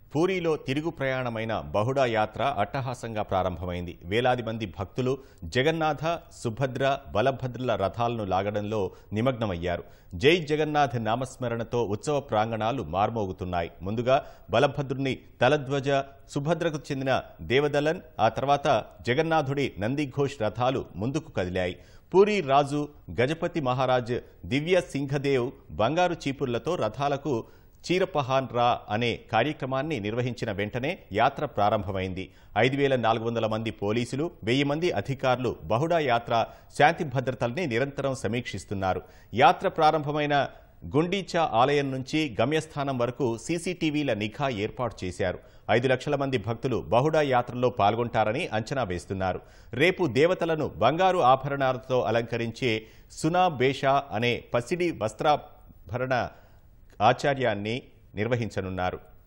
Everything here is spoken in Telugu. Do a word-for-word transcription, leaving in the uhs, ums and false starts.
పూరీలో తిరుగు ప్రయాణమైన బహుడా యాత్ర అట్టహాసంగా ప్రారంభమైంది. వేలాది మంది భక్తులు జగన్నాథ, సుభద్ర, బలభద్రుల రథాలను లాగడంలో నిమగ్నమయ్యారు. జై జగన్నాథ్ నామస్మరణతో ఉత్సవ ప్రాంగణాలు మార్మోగుతున్నాయి. ముందుగా బలభద్రుని తలధ్వజ, సుభద్రకు చెందిన దేవదలన్, ఆ తర్వాత జగన్నాథుడి నందిఘోష్ రథాలు ముందుకు కదిలాయి. పూరీ రాజు గజపతి మహారాజ్ దివ్య సింహదేవ్ బంగారు చీపుర్లతో రథాలకు చీరపహాన్ రా అనే కార్యక్రమాన్ని నిర్వహించిన వెంటనే యాత్ర ప్రారంభమైంది. ఐదు వేల నాలుగు వందల మంది పోలీసులు, వెయ్యి మంది అధికారులు బహుడా యాత్ర శాంతి భద్రతల్ని నిరంతరం సమీక్షిస్తున్నారు. యాత్ర ప్రారంభమైన గుండీచా ఆలయం నుంచి గమ్యస్థానం వరకు సీసీటీవీల నిఘా ఏర్పాటు చేశారు. ఐదు లక్షల మంది భక్తులు బహుడా యాత్రలో పాల్గొంటారని అంచనా వేస్తున్నారు. రేపు దేవతలను బంగారు ఆభరణాలతో అలంకరించే సునా బేషా అనే పసిడి వస్త్రాభరణ ఆచార్యాన్ని నిర్వహించనున్నారు.